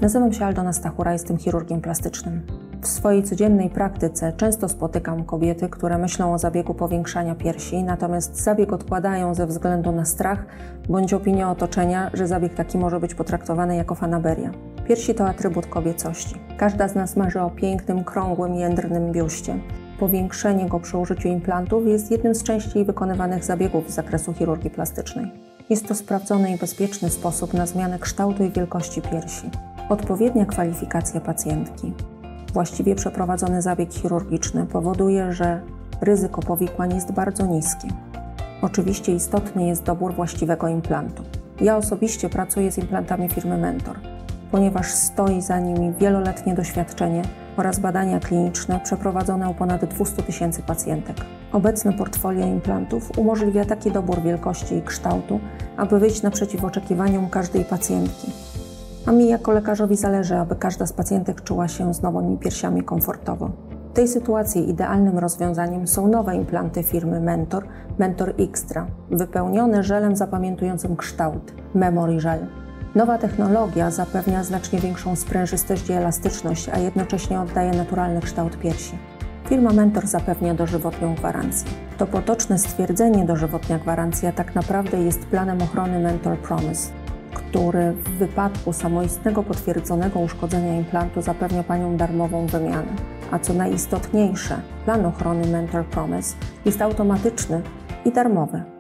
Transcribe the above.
Nazywam się Aldona Stachura, jestem chirurgiem plastycznym. W swojej codziennej praktyce często spotykam kobiety, które myślą o zabiegu powiększania piersi, natomiast zabieg odkładają ze względu na strach bądź opinię otoczenia, że zabieg taki może być potraktowany jako fanaberia. Piersi to atrybut kobiecości. Każda z nas marzy o pięknym, krągłym, jędrnym biuście. Powiększenie go przy użyciu implantów jest jednym z częściej wykonywanych zabiegów z zakresu chirurgii plastycznej. Jest to sprawdzony i bezpieczny sposób na zmianę kształtu i wielkości piersi. Odpowiednia kwalifikacja pacjentki, właściwie przeprowadzony zabieg chirurgiczny powoduje, że ryzyko powikłań jest bardzo niskie. Oczywiście istotny jest dobór właściwego implantu. Ja osobiście pracuję z implantami firmy Mentor, ponieważ stoi za nimi wieloletnie doświadczenie oraz badania kliniczne przeprowadzone u ponad 200 000 pacjentek. Obecne portfolio implantów umożliwia taki dobór wielkości i kształtu, aby wyjść naprzeciw oczekiwaniom każdej pacjentki. A mi jako lekarzowi zależy, aby każda z pacjentek czuła się z nowymi piersiami komfortowo. W tej sytuacji idealnym rozwiązaniem są nowe implanty firmy Mentor, Mentor Xtra, wypełnione żelem zapamiętującym kształt, Memory Gel. Nowa technologia zapewnia znacznie większą sprężystość i elastyczność, a jednocześnie oddaje naturalny kształt piersi. Firma Mentor zapewnia dożywotnią gwarancję. To potoczne stwierdzenie dożywotnia gwarancja tak naprawdę jest planem ochrony Mentor Promise, który w wypadku samoistnego potwierdzonego uszkodzenia implantu zapewnia Panią darmową wymianę. A co najistotniejsze, plan ochrony Mentor Promise jest automatyczny i darmowy.